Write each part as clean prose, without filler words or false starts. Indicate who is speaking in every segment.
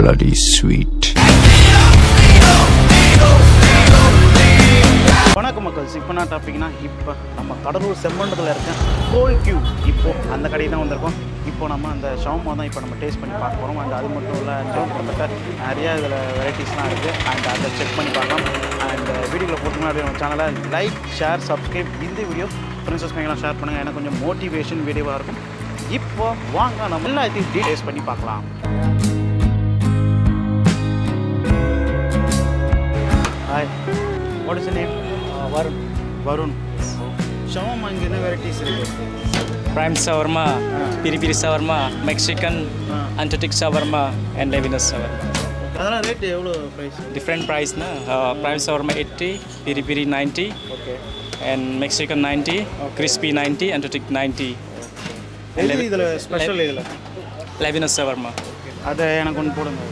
Speaker 1: bloody sweet.
Speaker 2: வணக்கம் மக்கள், இப்போ நான் டாப்பிக்னா இப்போ நம்ம கடலூர் செம்மண்டத்தில் இருக்கேன் கோல் கியூ. இப்போது அந்த கடைக்கு தான் வந்திருக்கோம். இப்போ நம்ம அந்த ஷவர்மா தான் இப்போ நம்ம டேஸ்ட் பண்ணி பார்க்க போகிறோம். அண்ட் அது மட்டும் இல்லை, கிட்டத்தட்ட நிறையா இதில் வெரைட்டிஸ்லாம் இருக்குது. அண்ட் அதை செக் பண்ணி பார்க்கலாம். அண்ட் வீடியோவில் போட்டுங்கன்னா அப்படியே நம்ம சேனலை லைக், ஷேர், சப்ஸ்கிரைப், இந்த வீடியோ ஃப்ரெண்ட்ஸஸ் மேங்கெல்லாம் ஷேர் பண்ணுங்கள். எனக்கு கொஞ்சம் மோட்டிவேஷன் வீடியோவாக இருக்கும். இப்போ வாங்க நம்ம எல்லாத்தையும் டேஸ்ட் பண்ணி பார்க்கலாம். Hi, what is the name? Varun. Shawarma இங்க என்ன வெரைட்டிஸ் இருக்கு?
Speaker 3: Prime shawarma, piri-piri shawarma, Mexican, antalya shawarma and Lebanese shawarma.
Speaker 2: அதெல்லாம் ரேட் எவ்வளோ price?
Speaker 3: Different price na. Prime shawarma 80, piri-piri 90.
Speaker 2: Okay.
Speaker 3: And Mexican 90, crispy 90, antalya 90.
Speaker 2: எது இதுல special இதுல?
Speaker 3: Lebanese shawarma.
Speaker 2: அத எனக்கு ஒன்னு போடுங்க.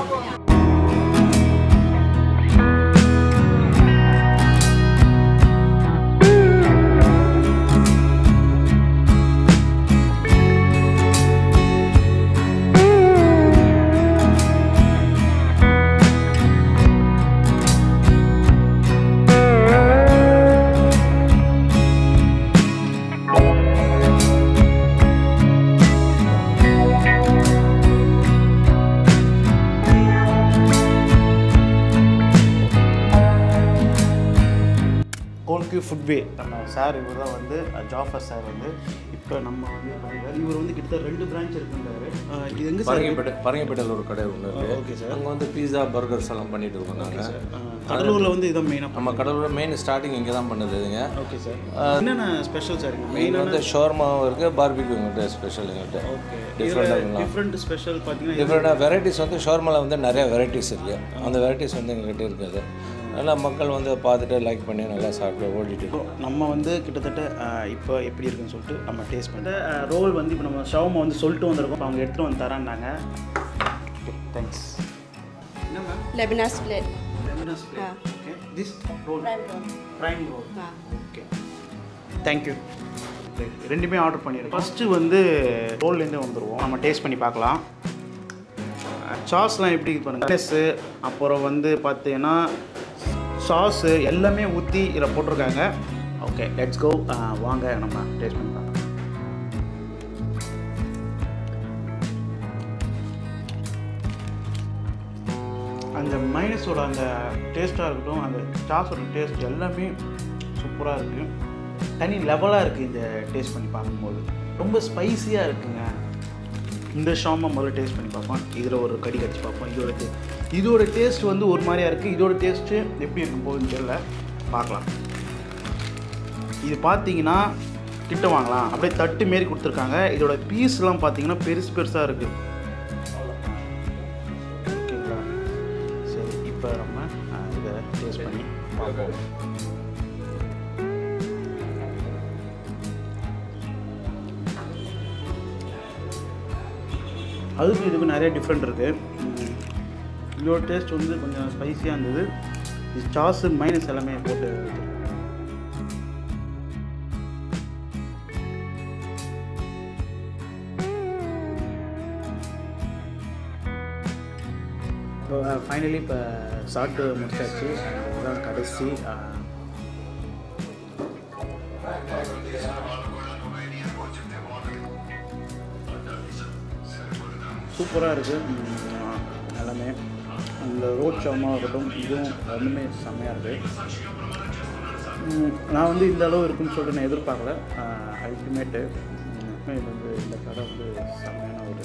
Speaker 2: ஃபுட்வே நம்ம சார் இவர் தான் வந்து ஜாஃபர் சார் வந்து இப்போ நம்ம வந்து இவர் வந்து கிட்டத்தட்ட 2 பிரான்ச் இருக்குன்றாரு. இது எங்கே சார்?
Speaker 4: பரங்கிப்பேட்டையில் ஒரு கடை ஒன்று இருக்குது.
Speaker 2: Okay sir.
Speaker 4: அங்கே வந்து பீஸா பர்கர்ஸ் எல்லாம் பண்ணிட்டு இருக்கோம் நாங்கள்.
Speaker 2: கடலூரில் வந்து இதான் மெயினாக
Speaker 4: நம்ம கடலூரில் மெயின் ஸ்டார்டிங் இங்கே தான் பண்ணுது இதுங்க.
Speaker 2: Okay sir. என்னென்ன ஸ்பெஷல் சார்?
Speaker 4: மெயின் வந்து ஷவர்மாவும் இருக்குது, பார்பிக்யூ எங்கள்கிட்ட ஸ்பெஷல் எங்கள்கிட்ட.
Speaker 2: ஓகே.
Speaker 4: டிஃப்ரெண்ட்
Speaker 2: ஸ்பெஷல் பார்த்தீங்கன்னா
Speaker 4: டிஃப்ரெண்டாக வெரைட்டிஸ் வந்து ஷவர்மாவில் வந்து நிறைய வெரைட்டிஸ் இருக்குது. அந்த வெரைட்டிஸ் வந்து எங்கள்கிட்ட இருக்குது. நல்லா மக்கள் வந்து பார்த்துட்டு லைக் பண்ணி நல்லா சாப்பிட்டு ஓடிட்டு இருக்கோம்.
Speaker 2: நம்ம வந்து கிட்டத்தட்ட இப்போ எப்படி இருக்குன்னு சொல்லிட்டு நம்ம டேஸ்ட் பண்ணிட்டு ரோல் வந்து இப்போ நம்ம ஷவர்மா வந்து சொல்லிட்டு வந்திருக்கோம். அவங்க எடுத்துகிட்டு வந்து தரான்னாங்க. Okay, thanks. என்னம்மா?
Speaker 5: Lebanese plate.
Speaker 2: Lebanese plate. Okay. This roll prime roll. Okay, thank you. ரெண்டுமே ஆர்டர் பண்ணிடுறோம். ஃபஸ்ட்டு வந்து ரோல்லேருந்தே வந்துடுவோம். நம்ம டேஸ்ட் பண்ணி பார்க்கலாம். சாஸ்லாம் எப்படி பண்ணுங்க. அப்புறம் வந்து பார்த்தீங்கன்னா சாஸு எல்லாமே ஊற்றி இதில் போட்டிருக்காங்க. Okay, let's go. வாங்க நம்ம டேஸ்ட் பண்ணி பார்க்கலாம். அந்த மைனஸோட அந்த டேஸ்ட்டாக இருக்கட்டும், அந்த சாஸோட டேஸ்ட் எல்லாமே சூப்பராக இருக்குது. தனி லெவலாக இருக்குது இந்த டேஸ்ட் பண்ணி பார்க்கும்போது. ரொம்ப ஸ்பைஸியாக இருக்குங்க. இந்த ஷவர்மா முதல்ல டேஸ்ட் பண்ணி பார்ப்போம். இதில் ஒரு கடி கடிச்சு பார்ப்போம். இதோட டேஸ்ட் வந்து ஒரு மாதிரியாக இருக்குது. இதோட டேஸ்ட்டு எப்படி இருக்கும் போகுதுன்னு தெரியல, பார்க்கலாம். இது பார்த்தீங்கன்னா கிட்ட வாங்கலாம், அப்படியே தட்டு மாரி கொடுத்துருக்காங்க. இதோட பீஸ்லாம் பார்த்தீங்கன்னா பெருசாக இருக்குது. ஓகேங்களா? சரி, இப்போ நம்ம இதை டேஸ்ட் பண்ணி பார்ப்போம். அதுக்கும் இதுக்கும் நிறைய டிஃப்ரெண்ட் இருக்குது. இதோட டேஸ்ட் வந்து கொஞ்சம் ஸ்பைஸியாக இருந்தது. இது சாஸு மைனஸ் எல்லாமே போட்டு இப்போ ஃபைனலி இப்போ சாப்பிட்டு முடிச்சாச்சு. இதுதான் கடைசி. சூப்பராக இருக்குது எல்லாமே. இந்த ரோட் ஷவர்மா இருக்கட்டும், இதுவும் ரெண்டுமே செம்மையாக இருக்குது. நான் வந்து இந்த அளவு இருக்குன்னு சொல்லிட்டு நான் எதிர்பார்க்கல. அல்டிமேட்டு. இது வந்து இந்த கடை வந்து செம்மையான ஒரு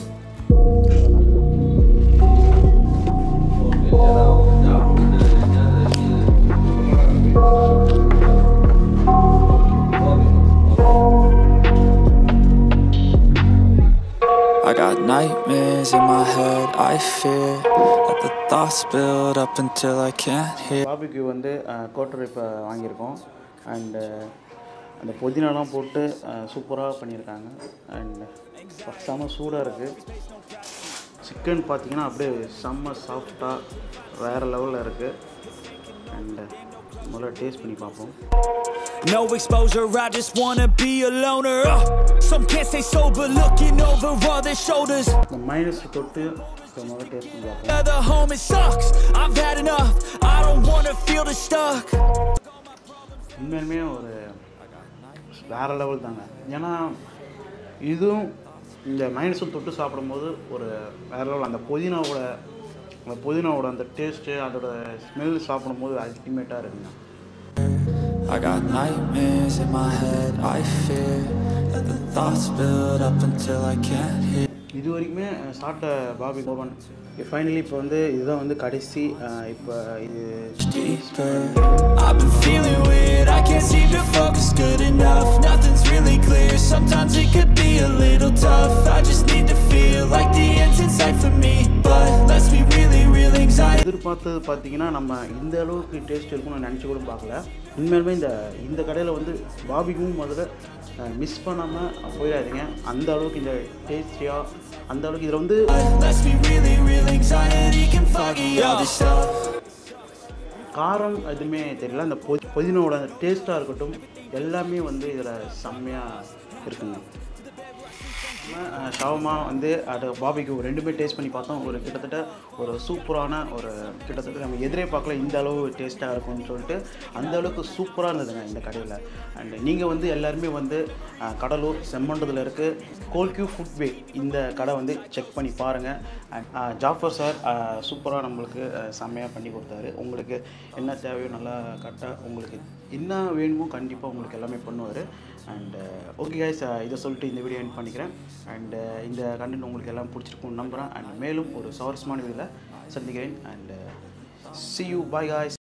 Speaker 6: I got nightmares in my head, I fear that the thoughts build up until I can't hear.
Speaker 2: Barbecue வந்து கோட்டர் இப்போ வாங்கியிருக்கோம். அண்டு அந்த புதினாலாம் போட்டு சூப்பராக பண்ணியிருக்காங்க. அண்ட் செம்ம சூடாக இருக்குது. சிக்கன் பார்த்தீங்கன்னா அப்படியே செம்ம சாஃப்டாக வேறு லெவலில் இருக்குது. அண்டு முதல்ல டேஸ்ட் பண்ணி பார்ப்போம்.
Speaker 7: No exposure, I just wanna be a loner. Some can't stay sober, looking over all their shoulders.
Speaker 2: The minus தொட்டு ஸோ முதல்ல டேஸ்ட் பண்ணி பார்ப்போம்.
Speaker 7: The home it sucks. I've had enough. I don't wanna feel stuck.
Speaker 2: உண்மையுமே ஒரு வேறு level தாங்க. ஏன்னா இதுவும் இந்த மைனஸும் தொட்டு சாப்பிடும்போது ஒரு வேறு லெவல். அந்த புதினாவோட அந்த டேஸ்ட்டு அதோட ஸ்மெல் சாப்பிடும்போது அல்டிமேட்டாக இருக்குங்க.
Speaker 6: I got nightmares in my head, I fear that the thoughts build up until I can't hear.
Speaker 2: இது வரைக்குமே சாப்பிட்ட பார்பிக்யூ ஓவன் ஃபைனலி இப்போ வந்து இதுதான் வந்து கடைசி. இப்போ இது
Speaker 7: I've been feeling weird, I can't seem to focus good enough. Nothing's really clear, sometimes it could be a little tough. I just need to feel like the end's in sight for me, but let's be really real, anxiety.
Speaker 2: எதிர்பார்த்தது பார்த்தீங்கன்னா நம்ம இந்த அளவுக்கு taste இருக்கும்னு நினச்சி கூட பார்க்கல. உண்மையிலுமே இந்த கடையில் வந்து பார்பிக்யூவும் முதல்ல மிஸ் பண்ணாமல் போயிடாதீங்க. அந்த அளவுக்கு இந்த டேஸ்டியாக அந்த அளவுக்கு இதில் வந்து காரம் எதுவுமே தெரியல. அந்த புதினாவோட அந்த டேஸ்ட்டாக இருக்கட்டும் எல்லாமே வந்து இதில் செம்மையாக இருக்குங்க. ஷவர்மா வந்து அது பார்பிக்யூ ரெண்டுமே டேஸ்ட் பண்ணி பார்த்தோம். ஒரு கிட்டத்தட்ட ஒரு சூப்பரான ஒரு கிட்டத்தட்ட நம்ம எதிரே பார்க்கல இந்த அளவு டேஸ்ட்டாக இருக்கும்னு சொல்லிட்டு அந்த அளவுக்கு சூப்பராக இருந்ததுங்க இந்த கடையில். அண்ட் நீங்கள் வந்து எல்லாருமே வந்து கடலூர் செம்மண்டத்தில் இருக்குது கோல்கியூ ஃபுட்வே இந்த கடை வந்து செக் பண்ணி பாருங்கள். அண்ட் ஜாஃபர் சார் சூப்பராக நம்மளுக்கு செம்மையாக பண்ணி கொடுத்தாரு. உங்களுக்கு என்ன தேவையோ நல்லா கரெக்டாக உங்களுக்கு என்ன வேணுமோ கண்டிப்பாக உங்களுக்கு எல்லாமே பண்ணுவார். அண்ட் ஓகே கைஸ், இதை சொல்லிட்டு இந்த வீடியோ எண்ட் பண்ணிக்கிறேன். அண்ட் இந்த கண்டென்ட் உங்களுக்கு எல்லாம் பிடிச்சிருக்கும்னு நம்புகிறேன். அண்ட் மேலும் ஒரு சுவாரஸ்யமான வீடியோவில் சந்திக்கிறேன். And see you, bye guys.